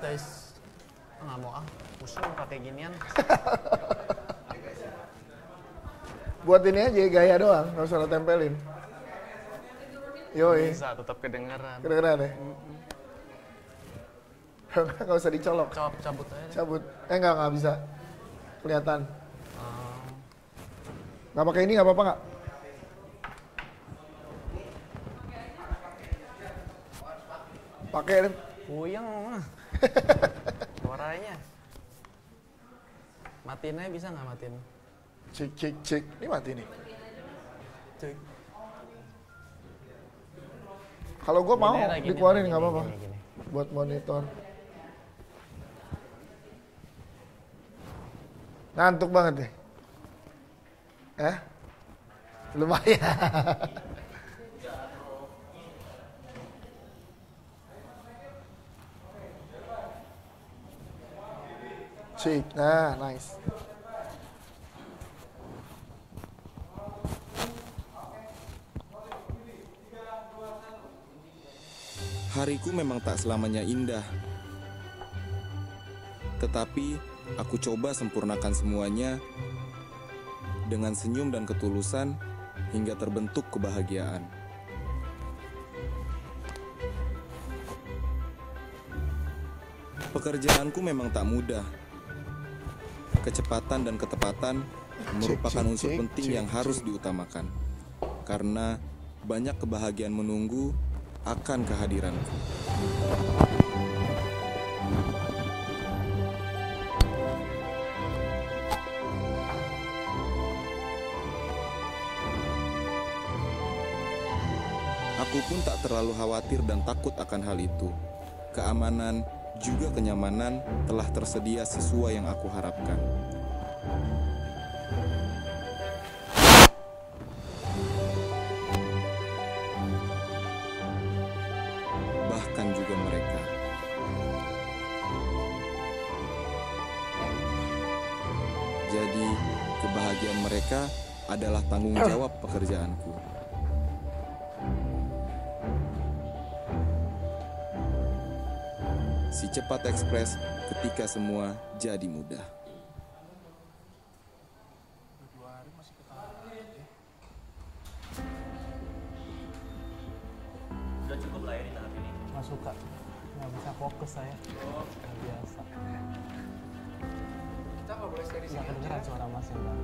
guys. Nggak mau pusing pakai ginian. Buat ini aja gaya doang, nggak usah lo tempelin. Yoi. Bisa tetap kedengeran. Kedengeran ya? Nggak usah dicolok. Cabut aja. Cabut. Nggak bisa. Kelihatan. Nggak pakai ini nggak apa-apa nggak? Pakai deh. Puyeng mah. Suaranya. Matiin aja bisa nggak matiin? Cek. Ini mati nih. Cek. Kalau gue mau dikeluarin nggak apa-apa. Gini. Buat monitor. Ngantuk banget deh. Lumayan. Cik, nah nice. Hariku memang tak selamanya indah. Tetapi aku coba sempurnakan semuanya dengan senyum dan ketulusan hingga terbentuk kebahagiaan. Pekerjaanku memang tak mudah. Kecepatan dan ketepatan merupakan unsur penting yang harus diutamakan. Karena banyak kebahagiaan menunggu akan kehadiranku. Aku pun tak terlalu khawatir dan takut akan hal itu. Keamanan juga kenyamanan telah tersedia sesuai yang aku harapkan. Bahkan juga mereka. Jadi, kebahagiaan mereka adalah tanggung jawab pekerjaanku. Si Cepat Ekspres ketika semua jadi mudah. Udah cukup lah ya di tahap ini. Nggak suka, nggak bisa fokus saya. Nggak biasa. Kita nggak boleh stay di sini. Nggak kedengeran suara mas yang bang.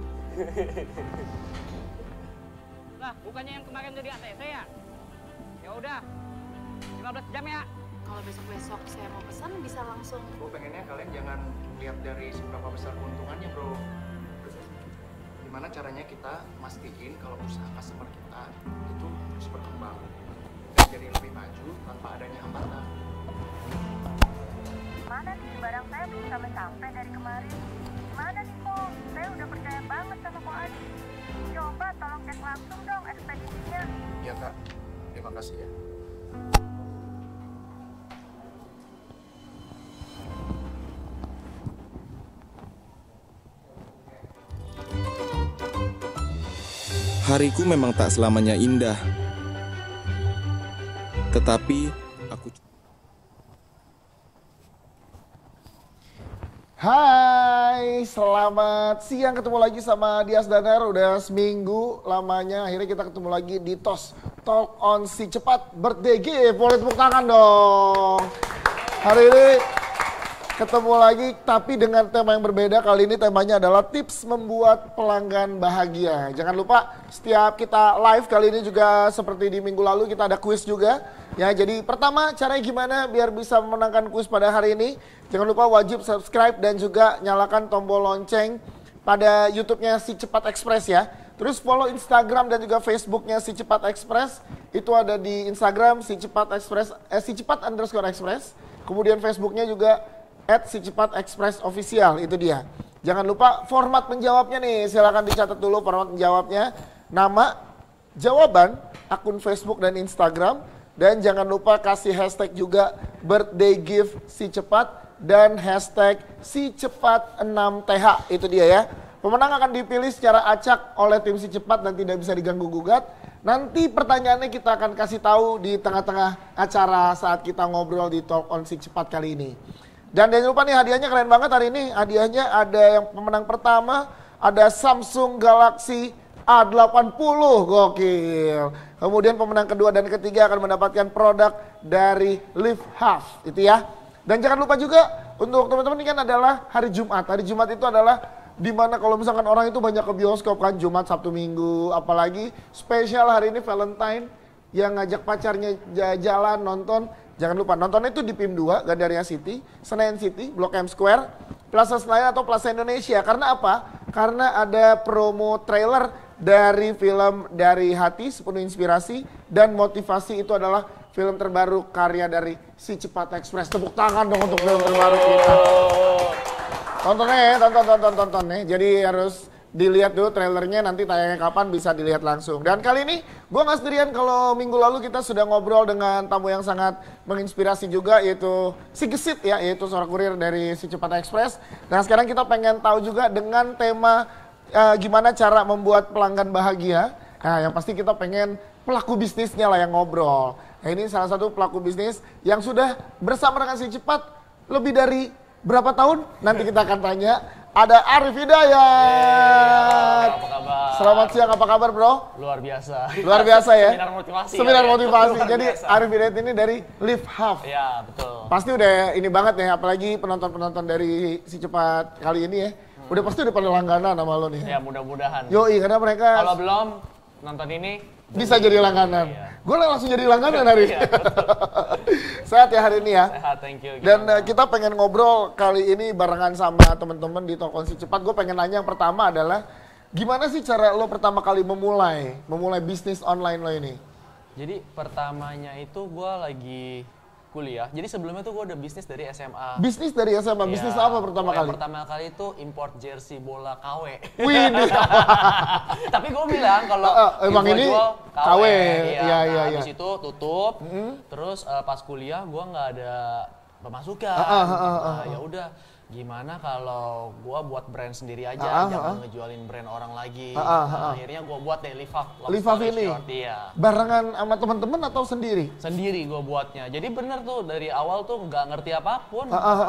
Lah, bukannya yang kemarin jadi ATC ya? Ya udah, 15 jam ya. Kalau besok-besok saya mau pesan bisa langsung. Gue pengennya kalian jangan lihat dari seberapa besar keuntungannya bro. Gimana caranya kita mastiin kalau usaha customer kita itu terus berkembang dan jadi lebih maju tanpa adanya hambatan. Mana nih barang saya belum sampai dari kemarin. Gimana nih kok? Saya udah percaya banget sama Ko Adi. Coba tolong cek langsung dong ekspedisinya. Iya kak, terima kasih ya. Hariku memang tak selamanya indah. Tetapi aku... Hai, selamat siang, ketemu lagi sama Dias Danar. Udah seminggu lamanya akhirnya kita ketemu lagi di TOS Talk on Si Cepat Birthday Gift. Boleh tepuk tangan dong. Hari ini ketemu lagi tapi dengan tema yang berbeda. Kali ini temanya adalah tips membuat pelanggan bahagia. Jangan lupa setiap kita live kali ini juga seperti di minggu lalu kita ada kuis juga. Ya, jadi pertama caranya gimana biar bisa memenangkan kuis pada hari ini. Jangan lupa wajib subscribe dan juga nyalakan tombol lonceng pada YouTube-nya Si Cepat Ekspres ya. Terus follow Instagram dan juga Facebook-nya Si Cepat Ekspres. Itu ada di Instagram Si Cepat Ekspres, Si Cepat_Ekspres. Kemudian Facebook-nya juga @sicepatexpressofficial, itu dia. Jangan lupa format menjawabnya nih, silakan dicatat dulu format menjawabnya. Nama, jawaban, akun Facebook dan Instagram. Dan jangan lupa kasih hashtag juga birthday gift si cepat dan hashtag si cepat 6th, itu dia ya. Pemenang akan dipilih secara acak oleh tim Si Cepat dan tidak bisa diganggu gugat. Nanti pertanyaannya kita akan kasih tahu di tengah-tengah acara saat kita ngobrol di Talk on Si Cepat kali ini. Dan jangan lupa nih hadiahnya keren banget hari ini. Hadiahnya ada yang pemenang pertama, ada Samsung Galaxy A80, gokil. Kemudian pemenang kedua dan ketiga akan mendapatkan produk dari Live Half, itu ya. Dan jangan lupa juga untuk teman-teman ini kan adalah hari Jumat. Hari Jumat itu adalah dimana kalau misalkan orang itu banyak ke bioskop kan, Jumat, Sabtu, Minggu, apalagi spesial hari ini Valentine yang ngajak pacarnya jalan nonton. Jangan lupa nontonnya itu di PIM 2, Gandaria City, Senayan City, Blok M Square, Plaza Senayan atau Plaza Indonesia. Karena apa? Karena ada promo trailer dari film Dari Hati, Sepenuh Inspirasi dan Motivasi. Itu adalah film terbaru karya dari Si Cepat Express. Tepuk tangan dong untuk film terbaru kita. Tontonnya ya, tonton nih. Jadi harus dilihat dulu trailernya, nanti tayangnya kapan bisa dilihat langsung. Dan kali ini gue gak sendirian, kalau minggu lalu kita sudah ngobrol dengan tamu yang sangat menginspirasi juga, yaitu si Gesit ya, yaitu seorang kurir dari Si Cepat Express. Nah sekarang kita pengen tahu juga dengan tema gimana cara membuat pelanggan bahagia. Nah yang pasti kita pengen pelaku bisnisnya lah yang ngobrol. Nah ini salah satu pelaku bisnis yang sudah bersama dengan Si Cepat lebih dari berapa tahun? Nanti kita akan tanya. Ada Arif Hidayat. Apa kabar? Selamat siang, apa kabar bro? Luar biasa. Luar biasa ya? Seminar motivasi. Seminar ya? motivasi. Luar Jadi biasa. Arif Hidayat ini dari Live Half. Iya, betul. Pasti udah ini banget ya, apalagi penonton-penonton dari Si Cepat kali ini ya. Udah pasti udah pada langganan sama lo nih. Ya, mudah-mudahan. Yoi, karena mereka Kalau belum nonton ini bisa jadi langganan. Iya. Gue langsung jadi langganan hari ini. Iya, betul. Sehat ya hari ini ya. Sehat, thank you. Dan Gimana? kita pengen ngobrol kali ini barengan sama teman-teman di Talk On Si Cepat. Gue pengen nanya yang pertama adalah gimana sih cara lo pertama kali memulai bisnis online lo ini? Jadi pertamanya itu gue lagi kuliah. Jadi sebelumnya tuh gue udah bisnis dari SMA. Bisnis dari SMA, bisnis Iya. apa pertama Yang kali? Pertama kali itu import jersey bola KW. Wih, Tapi gue bilang kalau emang gua ini jual KW. Iya, Nah, iya. habis itu tutup. Terus pas kuliah gue nggak ada pemasukan. Nah, ya udah, gimana kalau gue buat brand sendiri aja, jangan ngejualin brand orang lagi. Nah, akhirnya gue buat deh Live Half. Long Live Half story ini? short, iya. Barengan sama teman-teman atau sendiri? Sendiri gue buatnya. Jadi bener tuh dari awal tuh nggak ngerti apapun.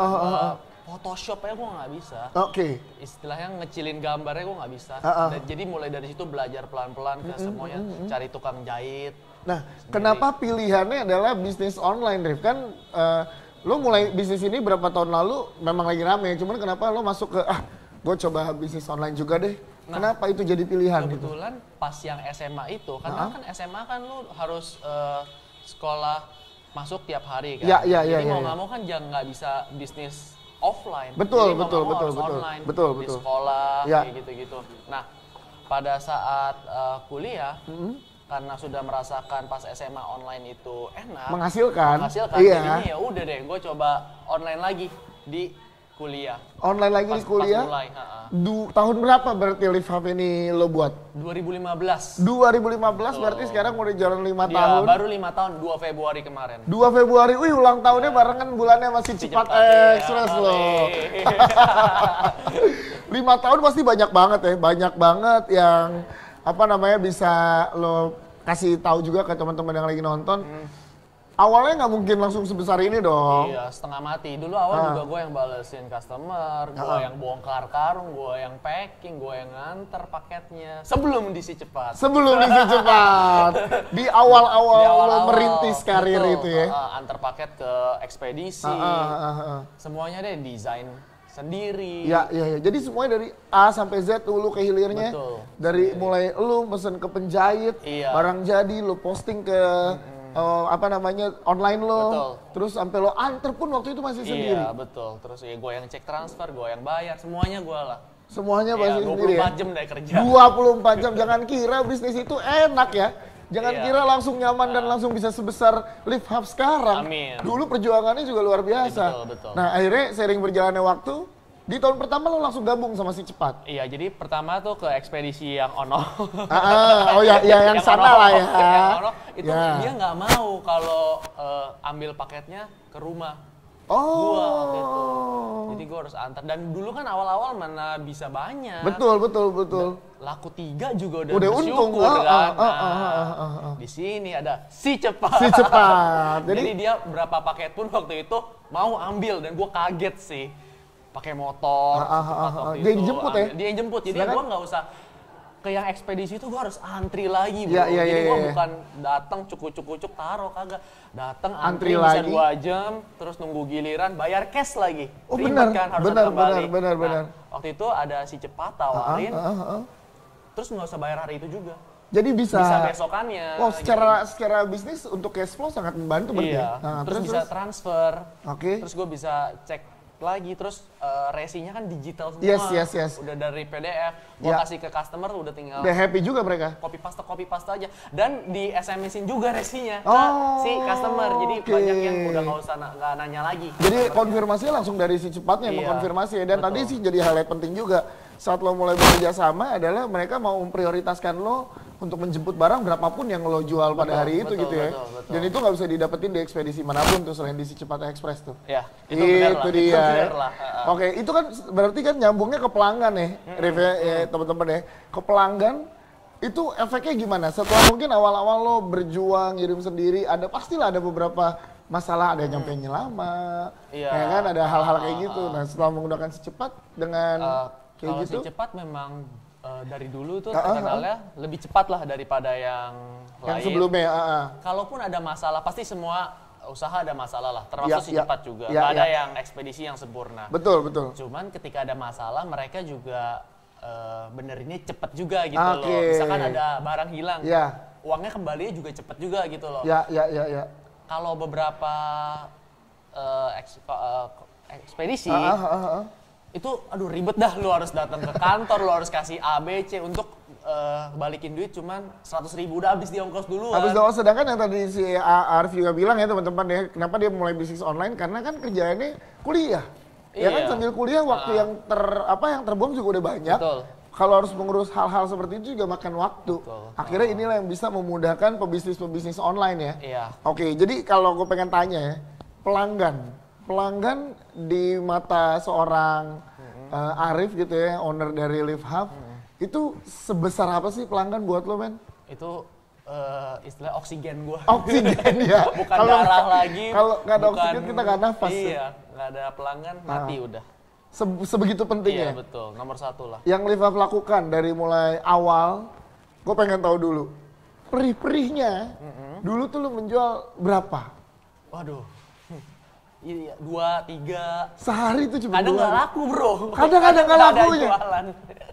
Photoshop aja gue nggak bisa. Oke. Istilahnya ngecilin gambarnya gue nggak bisa. Jadi mulai dari situ belajar pelan-pelan ke semuanya, cari tukang jahit. Nah, kenapa pilihannya adalah bisnis online, Rif? Kan lo mulai bisnis ini berapa tahun lalu memang lagi rame, cuman kenapa lo masuk ke gue coba bisnis online juga deh. Kenapa itu jadi pilihan gitu? Kebetulan pas yang SMA itu, karena kan SMA kan lo harus sekolah masuk tiap hari kan. Iya. Jadi mau nggak mau kan jangan nggak bisa bisnis offline. Betul, Jadi mau betul, nggak mau betul, harus betul, online, betul, di betul. sekolah Ya. kayak gitu-gitu. Nah, pada saat kuliah, karena sudah merasakan pas SMA online itu enak, Menghasilkan. Jadinya Iya. ya udah deh, gue coba online lagi di kuliah. Online lagi di kuliah. Pas mulai, Tahun berapa berarti Live Half ini lo buat? 2015. 2015 berarti sekarang udah jalan 5 Dia tahun. baru 5 tahun, 2 Februari kemarin. 2 Februari, wih ulang tahunnya barengan bulannya masih Cepat Express ya. loh. 5 tahun pasti banyak banget ya, banyak banget yang bisa lo kasih tahu juga ke teman-teman yang lagi nonton. Awalnya nggak mungkin langsung sebesar ini dong. Iya, setengah mati. Dulu awal juga gue yang balesin customer, gue yang bongkar karung, gue yang packing, gue yang nganter paketnya. Sebelum diisi cepat. Sebelum diisi cepat. Di awal-awal lo merintis karir betul, itu ya. Antar paket ke ekspedisi. Semuanya deh desain sendiri. Ya. Jadi semuanya dari A sampai Z dulu ke hilirnya. Betul. Dari mulai lu pesen ke penjahit, Iya. barang jadi lu posting ke online lo. Betul. Terus sampai lo anter pun waktu itu masih sendiri. Iya, betul. Terus ya gue yang cek transfer, gue yang bayar, semuanya gue lah. Semuanya Iya, masih sendiri ya. 24 jam dari kerja. 24 jam. Jangan kira bisnis itu enak ya. Jangan Iya. kira langsung nyaman dan langsung bisa sebesar Live Half sekarang. Amin. Dulu perjuangannya juga luar biasa. Betul. Nah, akhirnya sering berjalannya waktu, di tahun pertama lo langsung gabung sama Si Cepat. Iya, jadi pertama tuh ke ekspedisi yang ono. Yang sana ono, lah ya. Yang ono, itu Ya. dia nggak mau kalau ambil paketnya ke rumah. Gua waktu itu. Jadi gua harus antar. Dan dulu kan awal-awal mana bisa banyak. Betul. Laku 3 juga udah untung. bersyukur kan. Di sini ada si cepat. Si cepat. Jadi dia berapa paket pun waktu itu mau ambil dan gua kaget sih. Pakai motor. Waktu Dia itu, dijemput ya? Dia yang jemput. Jadi gua nggak usah ke yang ekspedisi itu gua harus antri lagi, bro. Iya, Jadi gua iya. bukan datang cukup taruh, kagak. Datang Antri antri bisa lagi. 2 jam, terus nunggu giliran, bayar cash lagi. Oh, Ribet kan, harus datang kembali. benar. Nah, waktu itu ada si cepat tawarin, terus nggak usah bayar hari itu juga. Jadi bisa Besokannya. Wow, secara bisnis untuk cash flow sangat membantu berarti. Iya. Ya? Nah, terus bisa transfer. Oke. Terus gue bisa cek lagi, terus resinya kan digital semua. Yes. Udah dari PDF. Gue Ya. kasih ke customer, udah tinggal Udah happy juga mereka. copy paste aja. Dan di SMS-in juga resinya ke Oh, si customer. Jadi oke. banyak yang udah nggak usah nggak nanya lagi. Jadi konfirmasinya langsung dari si cepatnya Iya, mengkonfirmasi ya. Dan betul. tadi sih jadi hal yang penting juga saat lo mulai bekerja sama adalah mereka mau memprioritaskan lo untuk menjemput barang berapapun yang lo jual pada hari itu betul, gitu ya. betul. Dan itu nggak bisa didapetin di ekspedisi manapun tuh selain di si Cepat Express tuh. Ya, itu benar lah. Itu dia. Itu benar lah. Oke, itu kan berarti kan nyambungnya ke pelanggan ya, Rif ya, teman-teman ya. Ke pelanggan itu efeknya gimana? Setelah mungkin awal-awal lo berjuang ngirim sendiri, pastilah ada beberapa masalah, ada yang nyampainya lama, Iya. ya kan ada hal-hal kayak gitu. Nah setelah menggunakan si cepat dengan kayak Kalau gitu, si cepat memang dari dulu tuh terkenalnya lebih cepat lah daripada yang yang lain. sebelumnya. Kalaupun ada masalah, pasti semua usaha ada masalah lah, termasuk si Ya, cepat juga. ya, Nggak ada ya. yang ekspedisi yang sempurna. Betul. Cuman ketika ada masalah, mereka juga benerinnya cepet juga gitu Oke. loh. Misalkan ada barang hilang, Ya. uangnya kembalinya juga cepet juga gitu loh. Ya. Kalau beberapa ekspedisi, itu aduh ribet dah, lu harus datang ke kantor, lu harus kasih A, B, C untuk balikin duit cuman 100.000 udah habis di ongkos dulu. Habis doang, sedangkan yang tadi si Arif juga bilang ya teman-teman ya, kenapa dia mulai bisnis online karena kan kerjaannya kuliah. Ya kan Iya. sambil kuliah waktu yang terbuang juga udah banyak. Betul. Kalau harus mengurus hal-hal seperti itu juga makan waktu. Betul. Akhirnya inilah yang bisa memudahkan pebisnis online ya. Iya. Oke, jadi kalau gue pengen tanya ya, pelanggan di mata seorang Arif gitu ya, owner dari Live Hub, itu sebesar apa sih pelanggan buat lo, men? Itu istilah oksigen gua. Oksigen ya. Bukan darah lagi. Kalau nggak ada bukan- oksigen kita nggak nafas. Iya, nggak ada pelanggan mati udah. Sebegitu pentingnya. Iya betul, nomor 1 lah. Yang Live Hub lakukan dari mulai awal, gue pengen tahu dulu. Perih-perihnya, dulu tuh lo menjual berapa? Waduh. Iya, 2, 3. Sehari tuh cuma Kadang 2. nggak laku bro. Kadang-kadang nggak Nggak ada lakunya. jualan.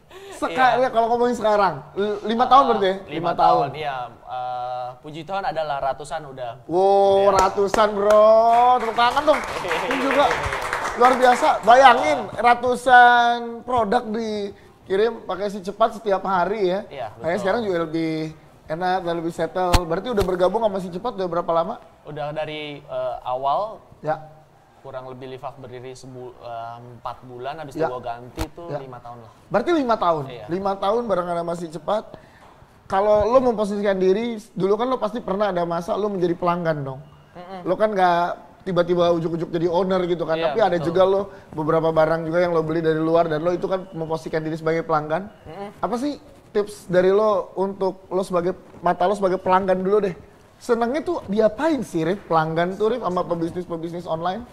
Ya, kalau ngomongin sekarang, 5 tahun berarti ya? 5 tahun, iya. Puji Tuhan adalah ratusan udah. Wow, ratusan bro, tepuk tangan dong. Ini juga luar biasa. Bayangin ratusan produk dikirim pakai si cepat setiap hari ya. Iya, Kayaknya betul. sekarang juga lebih enak dan lebih settle. Berarti udah bergabung sama si cepat udah berapa lama? Udah dari awal Ya, kurang lebih Live Hub berdiri 4 bulan, habis Ya. itu gua ganti tuh Ya. 5 tahun lah. berarti 5 tahun. Iya. 5 tahun barengan sama si cepat. Kalau lo memposisikan diri, dulu kan lo pasti pernah ada masa lo menjadi pelanggan dong. Lo kan nggak tiba-tiba ujuk-ujuk jadi owner gitu kan. Iya, Tapi ada betul. juga lo beberapa barang juga yang lo beli dari luar dan lo itu kan memposisikan diri sebagai pelanggan. Apa sih tips dari lo untuk lo sebagai mata lo sebagai pelanggan dulu deh? Senangnya tuh diapain sih Rif? Pelanggan tuh Rif sama pebisnis online?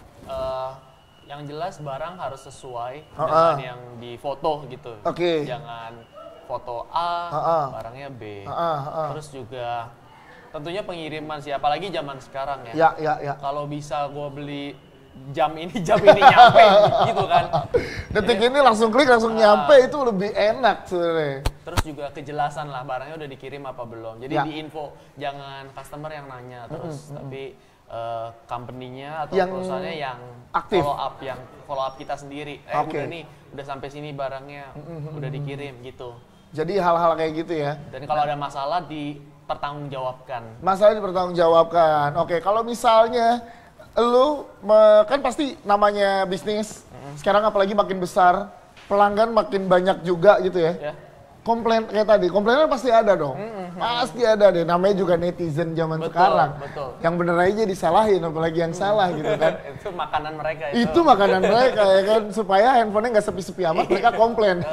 Yang jelas barang harus sesuai Ah, dengan yang di foto gitu. Oke. Jangan foto A, Ah. barangnya B. Ah. Terus juga tentunya pengiriman sih, apalagi zaman sekarang ya. Ya. Kalau bisa gue beli jam ini nyampe gitu kan. Detik ini langsung klik langsung nyampe itu lebih enak sebenarnya. Terus juga kejelasan lah barangnya udah dikirim apa belum. Jadi Ya. di info, jangan customer yang nanya terus, tapi company-nya atau Yang perusahaannya yang aktif. follow up kita sendiri. Oke. Udah nih, udah sampai sini barangnya, udah dikirim gitu. Jadi hal-hal kayak gitu ya. Dan kalau ada masalah dipertanggungjawabkan. Masalah dipertanggungjawabkan. Oke, kalau misalnya lu kan pasti namanya bisnis sekarang apalagi makin besar, pelanggan makin banyak juga gitu ya. Ya. komplain kayak tadi, komplainan pasti ada dong. Pasti ada deh, namanya juga netizen zaman sekarang. Betul. Yang bener aja disalahin, apalagi yang salah gitu kan. Itu makanan mereka itu. Itu makanan mereka ya kan, supaya handphonenya nggak sepi-sepi amat, mereka komplain.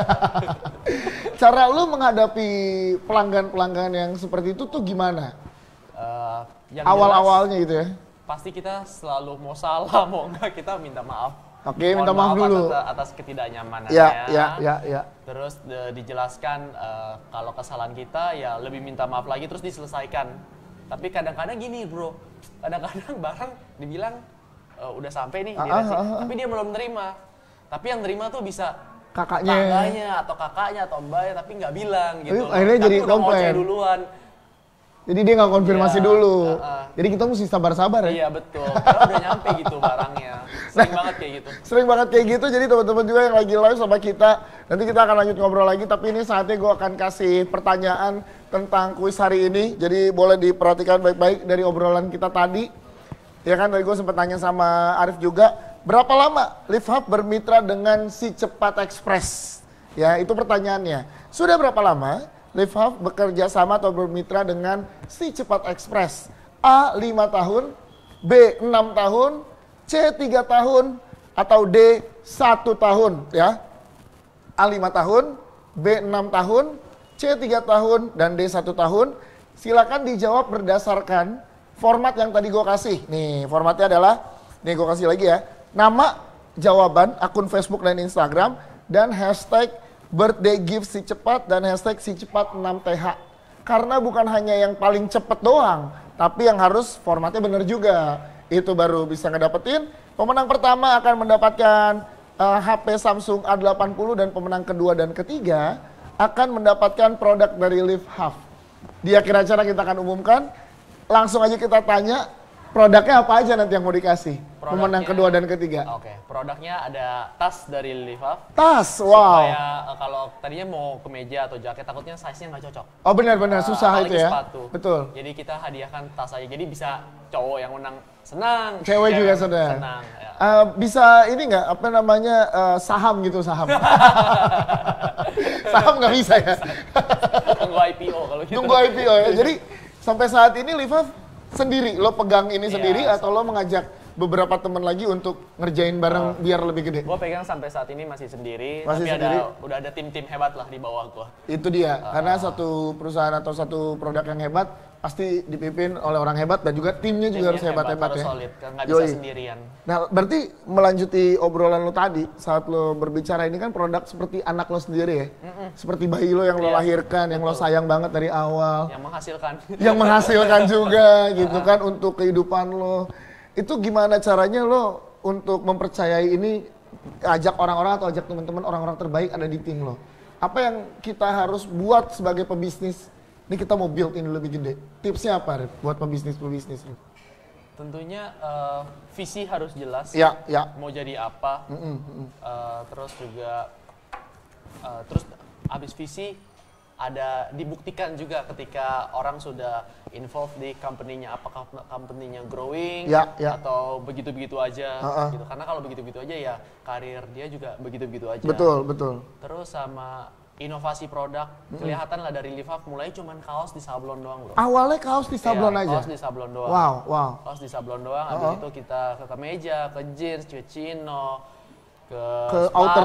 Cara lu menghadapi pelanggan-pelanggan yang seperti itu tuh gimana? Yang Awal-awalnya gitu ya? jelas, pasti kita selalu mau salah, mau enggak kita minta maaf. Oke, minta maaf dulu. Atas ketidaknyamanannya. Ya. Terus dijelaskan kalau kesalahan kita ya lebih minta maaf lagi terus diselesaikan. Tapi kadang-kadang gini bro, kadang-kadang barang dibilang udah sampai nih di resi, tapi dia belum terima. Tapi yang terima tuh bisa tangganya atau kakaknya atau mbaknya tapi nggak bilang gitu. Akhirnya tapi jadi udah komplain ngoceh duluan. Jadi dia nggak konfirmasi Iya, dulu. Jadi kita mesti sabar-sabar ya. Iya betul, karena udah nyampe gitu barangnya. Sering banget kayak gitu. Sering banget kayak gitu, jadi teman-teman juga yang lagi live sama kita, nanti kita akan lanjut ngobrol lagi, tapi ini saatnya gue akan kasih pertanyaan tentang kuis hari ini, jadi boleh diperhatikan baik-baik dari obrolan kita tadi. Ya kan, tadi gue sempat tanya sama Arif juga, berapa lama Live Hub bermitra dengan Si Cepat Express? Ya, itu pertanyaannya. Sudah berapa lama Live Hub bekerja sama atau bermitra dengan Si Cepat Express? A. 5 tahun, B. 6 tahun, C 3 tahun, atau D 1 tahun ya. A 5 tahun, B 6 tahun, C 3 tahun, dan D 1 tahun. Silakan dijawab berdasarkan format yang tadi gue kasih. Nih formatnya adalah, nih gue kasih lagi ya. Nama, jawaban, akun Facebook dan Instagram, dan hashtag birthday gift Si Cepat dan hashtag Si Cepat 6TH. Karena bukan hanya yang paling cepet doang, tapi yang harus formatnya bener juga. Itu baru bisa ngedapetin. Pemenang pertama akan mendapatkan HP Samsung A80 dan pemenang kedua dan ketiga akan mendapatkan produk dari Live Hub. Di akhir acara kita akan umumkan. Langsung aja kita tanya produknya apa aja nanti yang mau dikasih. Pemenang kedua dan ketiga. Oke, produknya ada tas dari Live Hub. Tas, wow. Supaya kalau tadinya mau kemeja atau jaket takutnya size-nya nggak cocok. Oh benar-benar susah itu ya. Sepatu. Betul. Jadi kita hadiahkan tas aja. Jadi bisa cowok yang menang senang. Cewek juga senang. Ya. Bisa ini nggak apa namanya saham gitu saham. Saham nggak bisa ya. Tunggu IPO kalau gitu. Tunggu IPO ya. Jadi sampai saat ini Live Hub sendiri, lo pegang ini sendiri atau lo mengajak beberapa teman lagi untuk ngerjain bareng biar lebih gede? Gue pegang sampai saat ini masih sendiri, masih tapi sendiri? udah ada tim-tim hebat lah di bawah gue. Itu dia, karena satu perusahaan atau satu produk yang hebat pasti dipimpin oleh orang hebat dan juga timnya juga harus hebat-hebat ya. Harus solid, nggak bisa sendirian. Nah, berarti melanjuti obrolan lo tadi saat lo berbicara ini kan produk seperti anak lo sendiri ya, seperti bayi lo yang lo lahirkan, yang lo sayang banget dari awal, yang menghasilkan, yang menghasilkan juga gitu kan untuk kehidupan lo. Itu gimana caranya lo untuk mempercayai ini, ajak orang-orang atau ajak teman-teman orang-orang terbaik ada di tim lo? Apa yang kita harus buat sebagai pebisnis? Ini kita mau build ini lebih gede. Tipsnya apa, Rip, buat pebisnis-pebisnis lo? Tentunya visi harus jelas. Ya. Mau jadi apa? Terus juga terus habis visi ada dibuktikan juga ketika orang sudah involved di company-nya, apakah company-nya growing atau begitu-begitu aja gitu. Karena kalau begitu-begitu aja ya karir dia juga begitu-begitu aja. Betul. Terus sama inovasi produk, kelihatan lah dari Live Hub mulai cuman kaos di sablon doang bro. Awalnya kaos di sablon aja? Kaos di sablon doang. Wow. Kaos di sablon doang, habis itu kita ke kemeja, ke jeans, ke chino, ke outer,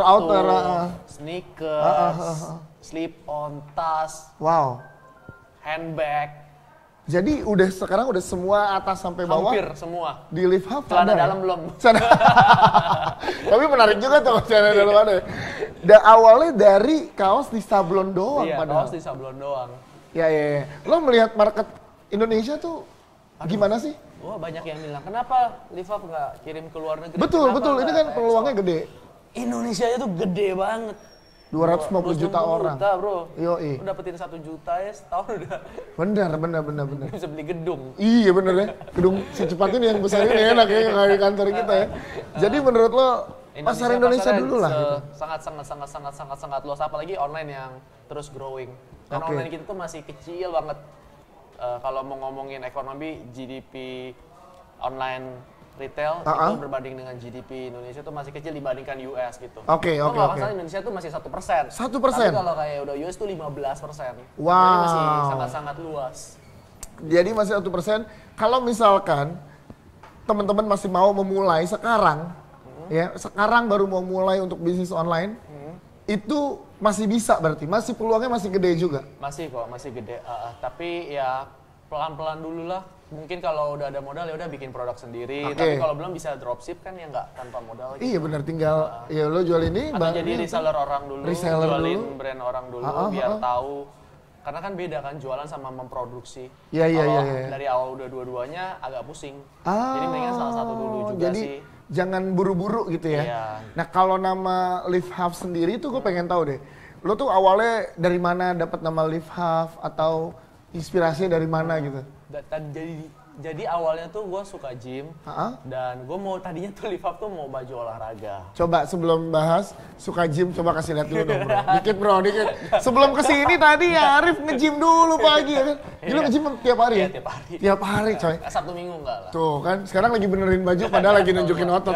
sneakers, slip-on, tas, handbag. Jadi sekarang udah semua atas sampai bawah? Hampir semua. Di Live Hub celana ada dalam ya? belum. Tapi menarik juga tuh celana dalam ada. Dan awalnya dari kaos di sablon doang padahal. Kaos di sablon doang. Ya. Lo melihat market Indonesia tuh gimana sih? Wah banyak yang bilang, kenapa Live Hub nggak kirim ke luar negeri? Betul. Ini kan peluangnya gede. Indonesia itu gede banget. 250 juta orang. Bro. Yoi. Lu dapetin 1 juta ya setahun udah. Bener. Bisa beli gedung. Iya bener ya. Gedung Si Cepat ini yang besar ini enak ya kayak di kantor kita ya. Jadi menurut lo pasar Indonesia dulu lah gitu. Sangat luas, apalagi online yang terus growing. Dan online kita tuh masih kecil banget. Kalau mau ngomongin ekonomi, GDP online retail itu berbanding dengan GDP Indonesia itu masih kecil dibandingkan US gitu. Oke. Masalah Indonesia tuh masih 1%. 1%? Tapi kalau kayak udah US tuh 15%. Wow. Jadi masih sangat-sangat luas. Jadi masih 1%. Kalau misalkan teman-teman masih mau memulai sekarang, ya sekarang baru mau mulai untuk bisnis online, itu masih bisa berarti? Masih peluangnya masih gede juga? Masih kok, masih gede. Tapi ya pelan-pelan dulu lah. Mungkin kalau udah ada modal ya udah bikin produk sendiri. Tapi kalau belum bisa dropship kan ya nggak tanpa modal. Gitu. Iya benar, tinggal ya lo jual ini. Atau jadi reseller orang dulu, jualin brand orang dulu biar tahu. Karena kan beda kan jualan sama memproduksi. Iya. Dari awal udah dua-duanya agak pusing. Jadi mendingan salah satu dulu juga jadi, sih. Jangan buru-buru gitu ya. Iya. Nah kalau nama Live Half sendiri tuh gue pengen tahu deh. Lo tuh awalnya dari mana dapat nama Live Half atau inspirasinya dari mana gitu? Jadi awalnya tuh gue suka gym dan gue mau tadinya tuh Live Up tuh mau baju olahraga. Coba sebelum bahas suka gym, coba kasih lihat dulu dong bro. Dikit. Sebelum kesini tadi ya Arif nge-gym dulu pagi ya kan. Gila nge-gym tiap hari ya? Tiap hari. Tiap hari coy. Sabtu Minggu enggak lah. Tuh kan sekarang lagi benerin baju padahal lagi nunjukin otot.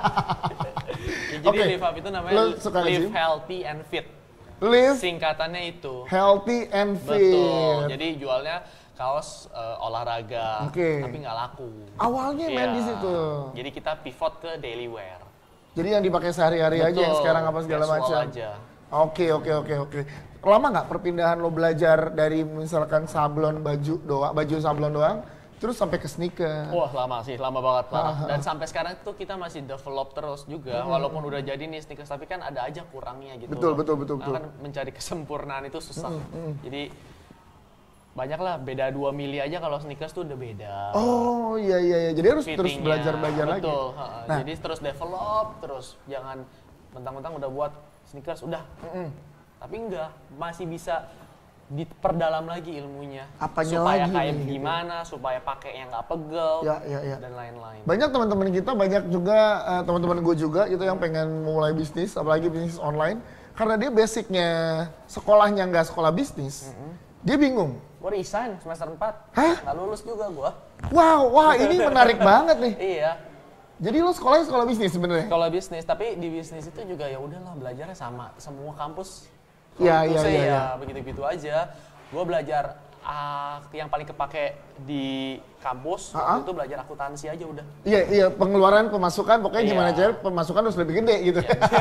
Jadi Live Up itu namanya Live Healthy and Fit. Live singkatannya itu. Healthy and Fit. Betul. Jadi jualnya kaos olahraga, tapi nggak laku. Awalnya main di situ. Jadi kita pivot ke daily wear. Jadi yang dipakai sehari-hari aja yang sekarang apa segala macam. Oke. Lama nggak perpindahan lo belajar dari misalkan sablon baju sablon doang, terus sampai ke sneaker? Wah lama banget parah. Dan sampai sekarang itu kita masih develop terus juga, walaupun udah jadi nih sneakers, tapi kan ada aja kurangnya gitu. Betul. Kan mencari kesempurnaan itu susah. Jadi banyak lah, beda 2 mili aja kalau sneakers tuh udah beda. Oh iya. Jadi harus terus belajar lagi. Betul. Jadi terus develop, terus jangan mentang-mentang udah buat sneakers udah. Tapi enggak, masih bisa diperdalam lagi ilmunya. Apanya supaya lagi kayak nih, gimana, supaya pakainya nggak pegel dan lain-lain. Banyak teman-teman kita, banyak juga teman-teman gue juga itu yang pengen mulai bisnis, apalagi bisnis online. Karena dia basicnya sekolahnya nggak sekolah bisnis, dia bingung. Gue resign semester 4, nggak lulus juga gue. Wah ini menarik banget nih. Iya. Jadi lo sekolahnya sekolah bisnis sebenarnya? Sekolah bisnis, tapi di bisnis itu juga ya udahlah belajarnya sama semua kampus. Iya. Begitu-begitu aja. Gue belajar yang paling kepake di kampus itu belajar akuntansi aja udah. Iya, pengeluaran, pemasukan, pokoknya gimana cara pemasukan harus lebih gede gitu.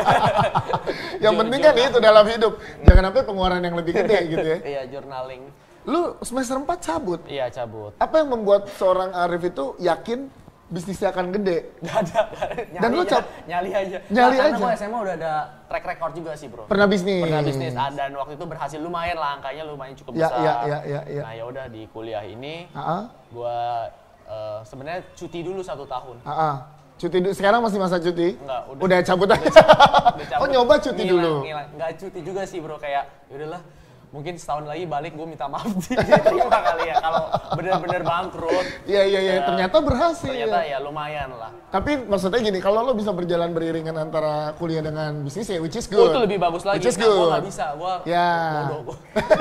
Yang penting kan itu dalam hidup. Jangan sampai pengeluaran yang lebih gede gitu ya. Iya, journaling. Lu semester 4 cabut? Iya, cabut. Apa yang membuat seorang Arif itu yakin bisnisnya akan gede? Gak ada. Dan lu nyali aja. Karena gue SMA udah ada track record juga sih bro. Pernah bisnis? Dan waktu itu berhasil lumayan lah, angkanya lumayan cukup besar. Iya. Nah yaudah di kuliah ini, gue sebenarnya cuti dulu 1 tahun. Cuti dulu, sekarang masih masa cuti? Enggak, udah cabut aja. Oh nyoba cuti dulu? Nggak cuti juga sih bro, kayak yaudahlah. Mungkin setahun lagi balik gue minta maaf diterima kali ya kalau bener-bener bangkrut. Iya. Ternyata berhasil. Ternyata ya lumayan lah. Tapi maksudnya gini, kalau lo bisa berjalan beriringan antara kuliah dengan bisnis ya, which is good. Itu lebih bagus lagi. Which is good. Gue nggak bisa, gue bodoh.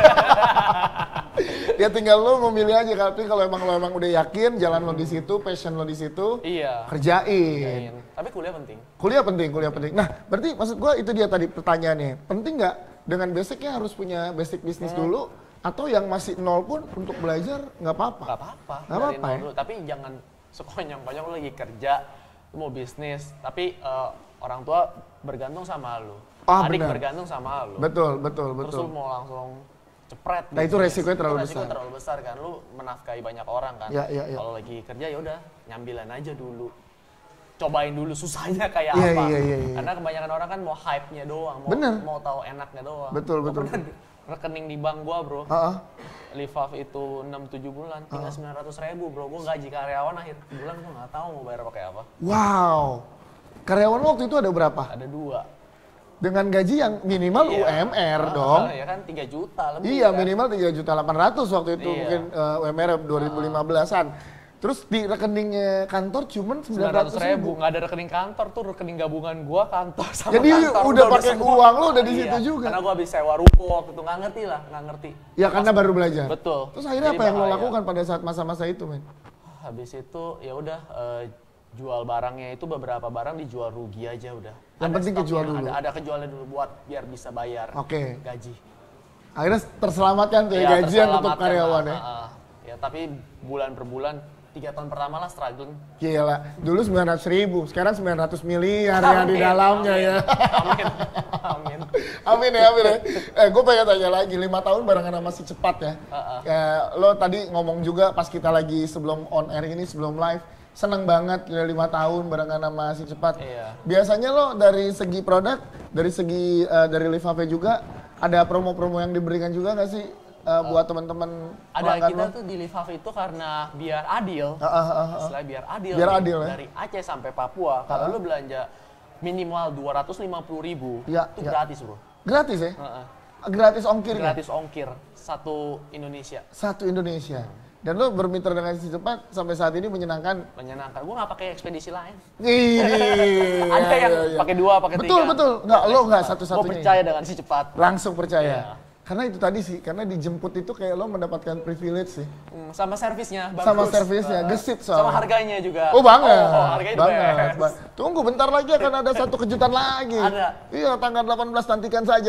Ya tinggal lo memilih aja. Tapi kalau emang udah yakin, jalan lo di situ, passion lo di situ, kerjain. Tapi kuliah penting. Kuliah penting. Nah, berarti maksud gue itu dia tadi pertanyaannya. Penting nggak? Dengan basicnya harus punya basic bisnis dulu, atau yang masih nol pun untuk belajar nggak apa-apa? Nggak apa-apa ya? Tapi jangan sekonyong-konyong lo lagi kerja, lo mau bisnis, tapi orang tua bergantung sama lo, adik bergantung sama lo. Betul. Terus lo mau langsung cepret. Nah itu resikonya terlalu besar. Terlalu besar kan, lo menafkahi banyak orang kan. Kalau lagi kerja ya udah nyambilan aja dulu. Cobain dulu susahnya kayak apa. Iya. Karena kebanyakan orang kan mau hype-nya doang, mau tahu enaknya doang. Betul. Rekening di bank gua bro, Live Up itu 6-7 bulan, tinggal 900.000 bro. Gua gaji karyawan akhir bulan gua nggak tahu mau bayar pakai apa. Wow, karyawan waktu itu ada berapa? Ada 2. Dengan gaji yang minimal UMR dong. Ya kan 3 juta lebih. Iya kan? Minimal 3.800.000 waktu itu mungkin UMR 2015-an. Terus di rekeningnya kantor cuman 900.000. Nggak ada rekening kantor tuh, rekening gabungan gua kantor sama jadi kantor. Jadi udah pakai uang lo udah di situ juga. Karena gua habis sewa ruko waktu itu, nggak ngerti. Ya karena baru belajar. Betul. Terus akhirnya apa yang lo lakukan pada saat masa-masa itu men? habis itu ya udah jual barangnya itu beberapa barang dijual rugi aja udah. Yang penting stoknya, kejual dulu. Ada kejualnya dulu buat biar bisa bayar gaji. Akhirnya terselamatkan tuh ya, gajian untuk karyawan ya. Ya tapi bulan per bulan 3 tahun pertama lah struggling. Gila, dulu 900.000, sekarang 900 miliar ya di dalamnya ya. Amin. Amin ya. Gue pengen tanya lagi, 5 tahun barengan sama si Cepat ya. Lo tadi ngomong juga pas kita lagi sebelum on air ini, sebelum live, seneng banget ya 5 tahun barengan sama si Cepat. Iya. Biasanya lo dari segi produk, dari segi dari Live Cafe juga, ada promo-promo yang diberikan juga nggak sih? Buat teman-teman ada kita tuh di Live Cafe itu karena biar adil, istilah biar adil, dari Aceh sampai Papua, kalau lu belanja minimal 250.000 itu gratis bro. Gratis ya? Gratis ongkir. Gratis ongkir satu Indonesia. Satu Indonesia. Dan lo bermitra dengan si Cepat sampai saat ini menyenangkan. Menyenangkan. Gue nggak pakai ekspedisi lain. Ada yang pakai 2, pakai 3. Betul. Nggak, lo nggak satu-satunya. Gue percaya dengan si Cepat. Langsung percaya. Yeah. Karena itu tadi sih, karena dijemput itu kayak lo mendapatkan privilege sih. Sama servisnya, bagus. Sama servisnya, gesit soalnya. Sama harganya juga. Oh banget. Harganya banget. Tunggu bentar lagi akan ada satu kejutan lagi. Ada. Iya, tanggal 18 nantikan saja.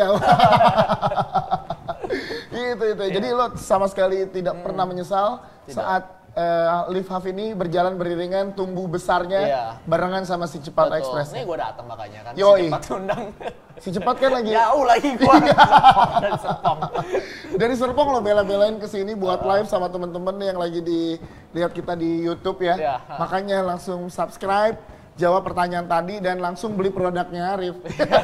Itu. Jadi lo sama sekali tidak pernah menyesal saat Live Cafe ini berjalan beriringan tumbuh besarnya barengan sama si Cepat Express. Ini gue datang makanya kan. Yoi. Si Cepat undang. Si Cepat kan lagi jauh lagi gue dari Serpong. Dari Serpong lo bela-belain kesini buat live sama temen-temen yang lagi dilihat kita di YouTube ya. Makanya langsung subscribe, jawab pertanyaan tadi dan langsung beli produknya Arif.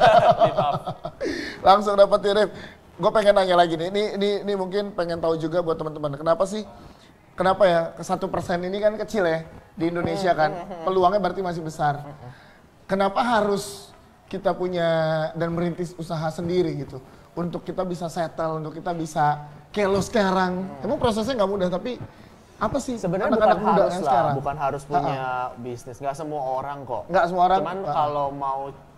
Langsung dapetin Arif. Gue pengen nanya lagi nih, ini mungkin pengen tahu juga buat teman-teman. Kenapa ya 1% ini kan kecil ya di Indonesia kan, peluangnya berarti masih besar. Kenapa harus kita punya dan merintis usaha sendiri gitu, untuk kita bisa settle, untuk kita bisa kayak lo sekarang. Emang prosesnya nggak mudah, tapi apa sih sebenarnya anak-anak muda yang sekarang? Bukan harus punya bisnis, nggak semua orang kok. Nggak semua orang. Cuman kalau mau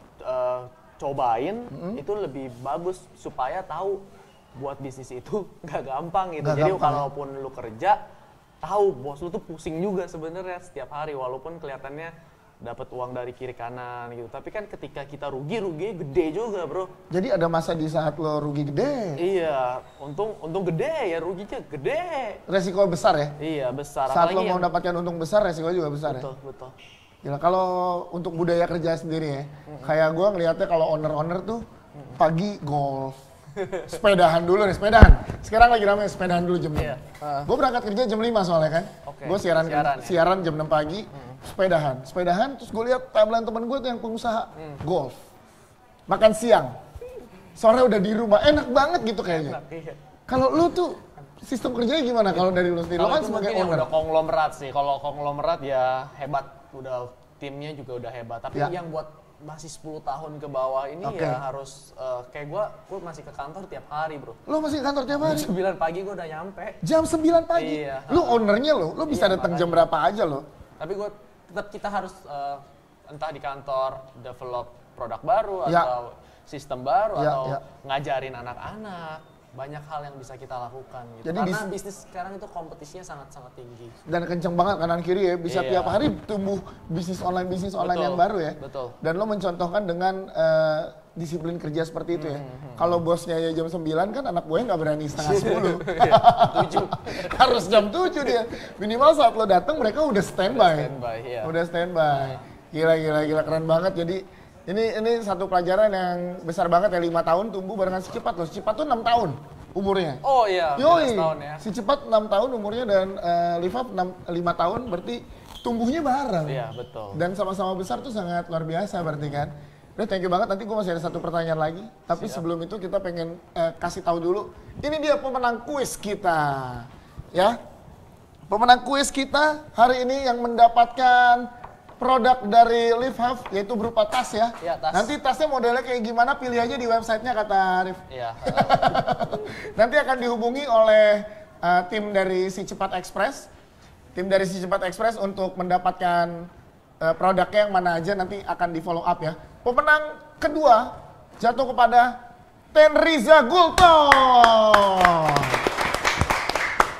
cobain itu lebih bagus supaya tahu buat bisnis itu nggak gampang gitu. Jadi kalaupun lu kerja, tahu bos lu tuh pusing juga sebenarnya setiap hari, walaupun kelihatannya dapat uang dari kiri kanan gitu. Tapi kan ketika kita rugi gede juga bro. Jadi ada masa di saat lo rugi gede. Iya, untung gede ya, ruginya gede. Resiko besar ya? Iya besar. Saat lo mau mendapatkan untung besar, resiko juga besar betul, ya? Betul. Gila, kalau untuk budaya kerja sendiri ya, kayak gue ngeliatnya kalau owner-owner tuh pagi golf. Sepedahan dulu nih, sepedahan. Sekarang lagi ramai sepedahan dulu jam 6. Gue berangkat kerja jam 5 soalnya kan. Gue siaran jam 6 pagi, sepedahan. Terus gue lihat timeline temen gue tuh yang pengusaha golf. Makan siang, sore udah di rumah, enak banget gitu kayaknya. Kalau lu tuh sistem kerjanya gimana kalau dari lu sendiri? Lo kan sebagai owner. Udah konglomerat sih. Kalau konglomerat ya hebat, udah timnya juga udah hebat. Tapi yang buat masih 10 tahun ke bawah ini ya harus kayak gue masih ke kantor tiap hari bro. Lo masih ke kantor tiap hari? Jam 9 pagi gue udah nyampe. Jam 9 pagi? Iya. Lo ownernya lo bisa datang jam berapa aja lo? Tapi tetap kita harus entah di kantor develop produk baru atau sistem baru atau ngajarin anak-anak. Banyak hal yang bisa kita lakukan gitu. Jadi karena bisnis sekarang itu kompetisinya sangat-sangat tinggi. Dan kenceng banget kanan kiri ya, bisa tiap hari tumbuh bisnis online yang baru ya. Betul. Dan lo mencontohkan dengan disiplin kerja seperti itu ya. Kalau bosnya ya jam 9 kan anak buahnya nggak berani setengah 10. Harus jam 7 dia. Minimal saat lo datang mereka udah standby. Udah standby. Gila keren banget. Jadi ini satu pelajaran yang besar banget ya, 5 tahun tumbuh barengan si Cepat loh. Si Cepat tuh 6 tahun umurnya. Oh iya, 15 tahun ya. Si Cepat 6 tahun umurnya dan Live Up 5 tahun, berarti tumbuhnya bareng. Iya, betul. Dan sama-sama besar tuh sangat luar biasa berarti kan. Udah, thank you banget. Nanti gue masih ada satu pertanyaan lagi. Tapi sebelum itu kita pengen kasih tahu dulu. Ini dia pemenang kuis kita. Ya. Pemenang kuis kita hari ini yang mendapatkan produk dari Live Have, yaitu berupa tas ya. Iya, tas. Nanti tasnya modelnya kayak gimana, pilih aja di websitenya kata Arif. Iya. Nanti akan dihubungi oleh tim dari Si Cepat Express. Tim dari Si Cepat Express untuk mendapatkan produknya yang mana aja nanti akan di follow up ya. Pemenang kedua jatuh kepada Tenriza Gultom.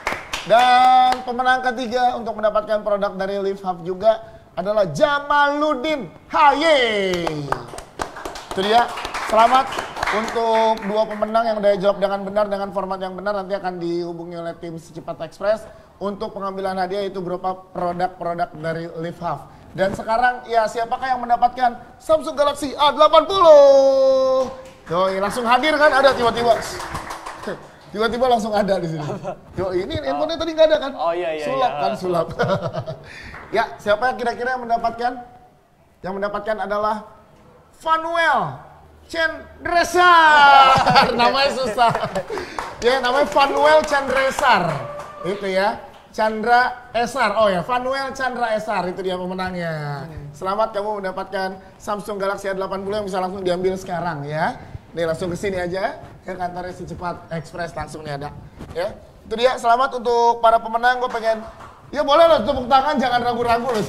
Dan pemenang ketiga untuk mendapatkan produk dari Live Hub juga adalah Jamaluddin Haye. Itu dia. Selamat untuk dua pemenang yang udah jawab dengan benar dengan format yang benar, nanti akan dihubungi oleh tim Secepat Express untuk pengambilan hadiah itu berupa produk-produk dari Live Hub. Dan sekarang ya siapakah yang mendapatkan Samsung Galaxy A80? Yoi, langsung hadir kan, ada tiba-tiba. Tiba-tiba langsung ada di sini. Yoi, ini handphonenya tadi nggak ada kan? Oh iya. Sulap kan, sulap. Ya, siapa yang kira-kira yang mendapatkan? Yang mendapatkan adalah Fanuel Cendresar. Namanya susah. Ya, namanya Fanuel Cendresar. Itu ya. Chandra Esar. Oh ya, Fanuel Chandra Esar itu dia pemenangnya. Selamat kamu mendapatkan Samsung Galaxy A80 yang bisa langsung diambil sekarang ya. Nih langsung ke sini aja ke kantornya Secepat Express, langsung nih ada. Ya. Itu dia, selamat untuk para pemenang. Gue pengen ya boleh loh tepuk tangan, jangan ragu-ragu loh.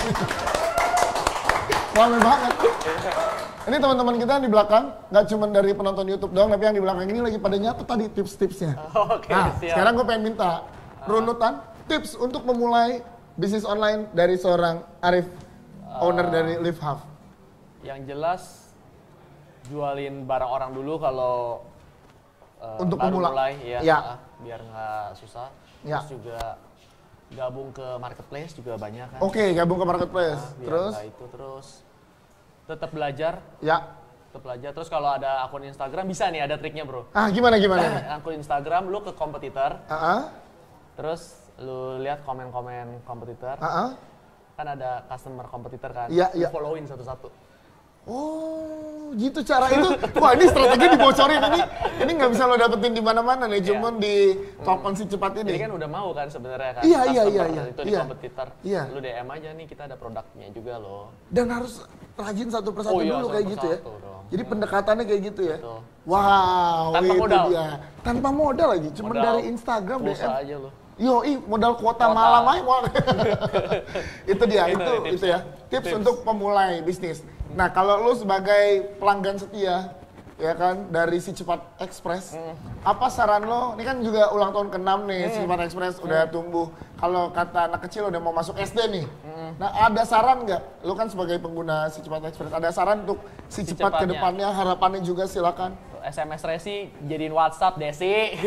Rame banget. Ini teman-teman kita yang di belakang, nggak cuma dari penonton YouTube doang, tapi yang di belakang ini lagi pada nyatet tadi tips-tipsnya. Oke, Nah, siap. sekarang gue pengen minta runutan tips untuk memulai bisnis online dari seorang Arif, owner dari Live Hub. Yang jelas jualin barang orang dulu kalau Untuk baru pemula. mulai, Ya. biar nggak susah. Ya. Terus juga gabung ke marketplace juga banyak kan. Oke, gabung ke marketplace. Biar Terus, nggak itu terus tetap belajar. ya. Terus kalau ada akun Instagram bisa nih, ada triknya bro. Gimana nih? Akun Instagram lu ke kompetitor, Ah, terus lu lihat komen-komen kompetitor, kan ada customer kompetitor kan, Iya, lu iya. followin satu-satu. Oh, gitu cara itu. Wah, ini strategi dibocorin ini nggak bisa lo dapetin di mana-mana nih, cuman di Talk On Secepat ini. Jadi kan udah mau kan sebenarnya kan, Iya, customer itu di iya. kompetitor, Iya. lu DM aja nih, kita ada produknya juga loh. Dan harus rajin satu persatu Oh iya, dulu satu kayak gitu ya. persatu dong. Jadi pendekatannya kayak gitu ya. Betul. Wow, Tanpa itu modal. dia. Tanpa modal lagi, cuman Modal dari Instagram pulsa DM. aja lu. Yoi, modal kuota Kuota. malam aja. itu dia, Itu itu ya. Tips untuk pemulai bisnis. Nah, kalau lu sebagai pelanggan setia, ya kan, dari Secepat Express, apa saran lo? Ini kan juga ulang tahun ke-6 nih, Secepat Express udah tumbuh. Kalau kata anak kecil udah mau masuk SD nih. Nah, ada saran nggak? Lu kan sebagai pengguna Secepat Express, ada saran untuk Secepat ke Secepatnya. depannya, harapannya juga silakan. SMS Resi jadiin WhatsApp Desi.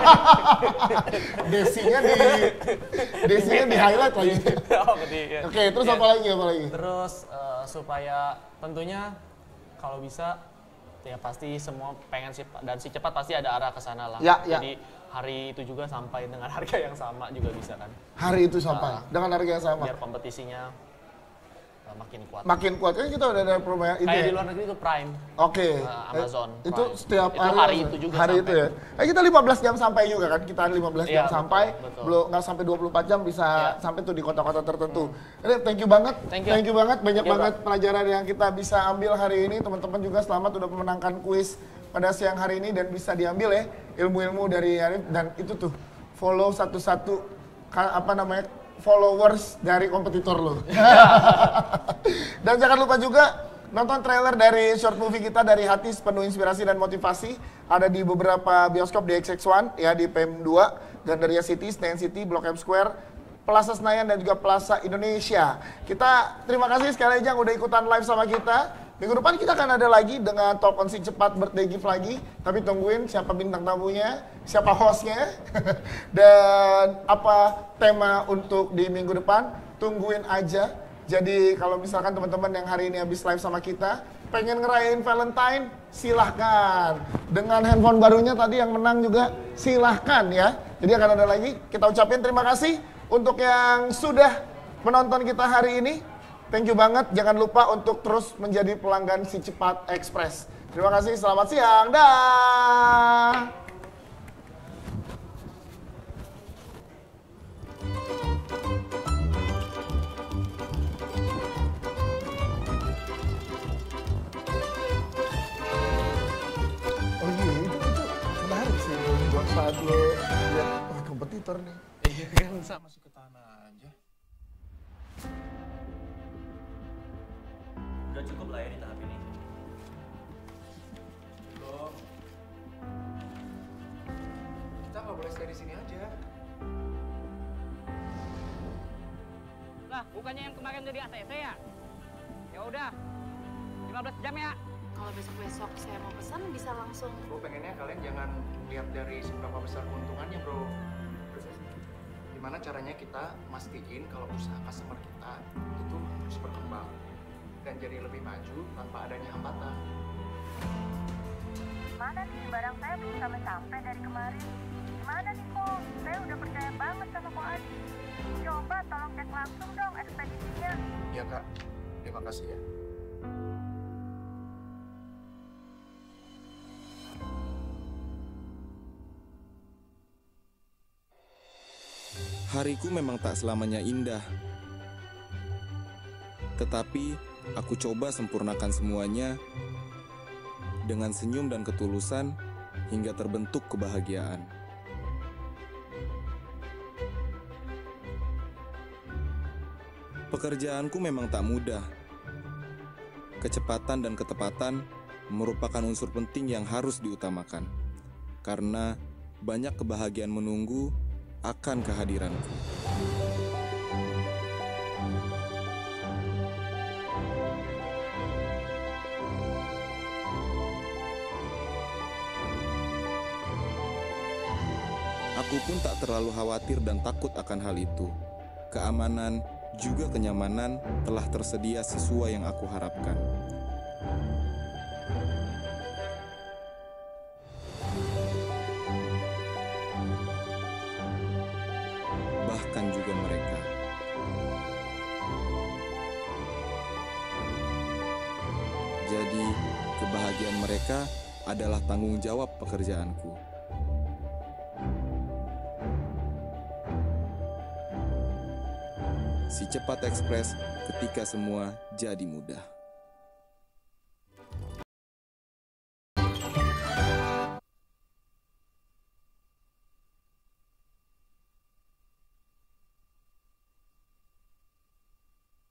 Desinya di highlight lagi. Oh, iya. Oke, terus apa lagi? Terus supaya tentunya kalau bisa ya pasti semua pengen dan si cepat pasti ada arah ke sana lah. Ya, ya. Jadi hari itu juga sampai dengan harga yang sama juga bisa kan. Hari itu sampai dengan harga yang sama. Biar kompetisinya makin kuat. Makin kuat kan kita udah ada promo itu. Kayak Ya? di luar negeri itu Prime. Oke. Amazon Itu Prime. setiap Itu hari itu juga hari sampai. itu ya. Kita 15 jam sampai juga kan. Kita 15 jam Iya, sampai. betul. Belum nggak sampai 24 jam bisa Iya. sampai tuh di kota-kota tertentu. Jadi thank you banget. Thank you. Thank you banget. Banyak Oke, banget pelajaran yang kita bisa ambil hari ini. Teman-teman juga selamat udah memenangkan kuis pada siang hari ini dan bisa diambil ya ilmu-ilmu dari Arif, dan itu tuh follow satu-satu followers dari kompetitor lo. Dan jangan lupa juga nonton trailer dari short movie kita Dari Hati Penuh Inspirasi dan Motivasi. Ada di beberapa bioskop di XX1, ya di PM2, Gandaria City, Senayan City, Blok M Square, Plaza Senayan dan juga Plaza Indonesia. Kita terima kasih sekali lagi yang udah ikutan live sama kita. Minggu depan kita akan ada lagi dengan Talk On Secepat birthday gift lagi. Tapi tungguin siapa bintang tamunya, siapa hostnya, dan apa tema untuk di minggu depan. Tungguin aja. Jadi kalau misalkan teman-teman yang hari ini habis live sama kita, pengen ngerayain Valentine, silahkan. Dengan handphone barunya tadi yang menang juga, silahkan ya. Jadi akan ada lagi. Kita ucapin terima kasih untuk yang sudah menonton kita hari ini. Thank you banget, jangan lupa untuk terus menjadi pelanggan Secepat Express. Terima kasih, selamat siang, dah. Oh iya, itu menarik sih buat saat lo lihat, wah kompetitor nih. Iya kan sama masuk ke tanah aja. Udah cukup lah ya di tahap ini. Belum. Kita nggak boleh stay di sini aja. Lah, bukannya yang kemarin udah di ACC ya? Ya udah, 15 jam ya. Kalau besok-besok saya mau pesan bisa langsung. Gue pengennya kalian jangan lihat dari seberapa besar keuntungannya, bro. Gimana caranya kita mastiin kalau usaha customer kita itu terus berkembang dan jadi lebih maju tanpa adanya hambatan. Mana nih barang saya belum sampai dari kemarin. Gimana nih kok? Saya udah percaya banget sama Ko Adi. Coba tolong cek langsung dong ekspedisinya. Iya kak, terima kasih ya. Hariku memang tak selamanya indah. Tetapi aku coba sempurnakan semuanya dengan senyum dan ketulusan hingga terbentuk kebahagiaan. Pekerjaanku memang tak mudah. Kecepatan dan ketepatan merupakan unsur penting yang harus diutamakan. Karena banyak kebahagiaan menunggu akan kehadiranku. Aku pun tak terlalu khawatir dan takut akan hal itu. Keamanan juga kenyamanan telah tersedia sesuai yang aku harapkan. Bahkan juga mereka. Jadi, kebahagiaan mereka adalah tanggung jawab pekerjaanku. Si Cepat Ekspres ketika semua jadi mudah.